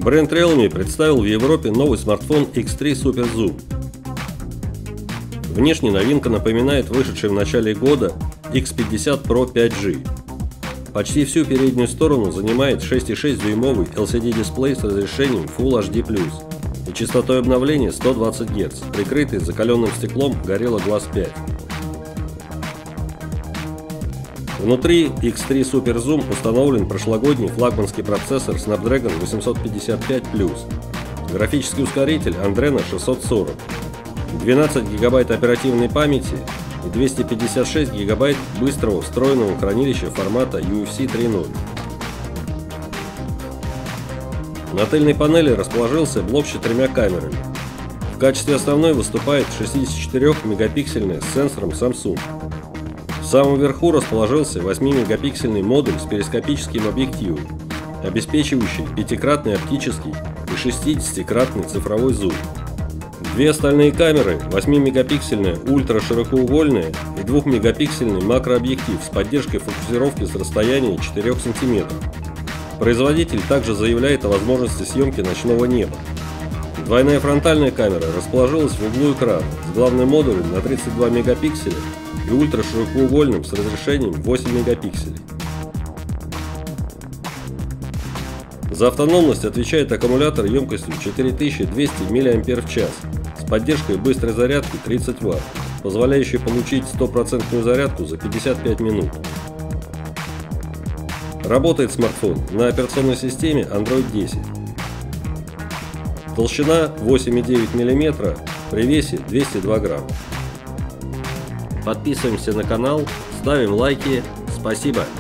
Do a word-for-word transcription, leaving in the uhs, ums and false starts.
Бренд Realme представил в Европе новый смартфон икс три Super Zoom. Внешне новинка напоминает вышедший в начале года икс пятьдесят про пять джи. Почти всю переднюю сторону занимает шесть и шесть дюймовый эл си ди-дисплей с разрешением Full эйч ди плюс и частотой обновления сто двадцать герц, прикрытый закаленным стеклом Gorilla Glass пять. Внутри икс три Super Zoom установлен прошлогодний флагманский процессор Snapdragon восемьсот пятьдесят пять плюс, графический ускоритель Adreno шестьсот сорок, двенадцать гигабайт оперативной памяти и двести пятьдесят шесть гигабайт быстрого встроенного хранилища формата ю эф си три ноль. На тыльной панели расположился блок с четырьмя камерами. В качестве основной выступает шестидесятичетырёхмегапиксельная с сенсором Samsung. В самом верху расположился восьмимегапиксельный модуль с перископическим объективом, обеспечивающий пятикратный оптический и шестидесятикратный цифровой зум. Две остальные камеры – восьмимегапиксельная ультраширокоугольная и двухмегапиксельный макрообъектив с поддержкой фокусировки с расстояния четырёх сантиметров. Производитель также заявляет о возможности съемки ночного неба. Двойная фронтальная камера расположилась в углу экрана с главным модулем на тридцать два мегапикселя и ультраширокоугольным с разрешением восемь мегапикселей. За автономность отвечает аккумулятор емкостью четыре тысячи двести миллиампер-час с поддержкой быстрой зарядки тридцать ватт, позволяющей получить стопроцентную зарядку за пятьдесят пять минут. Работает смартфон на операционной системе Android десять. Толщина восемь и девять миллиметра при весе двести два грамма. Подписываемся на канал, ставим лайки. Спасибо!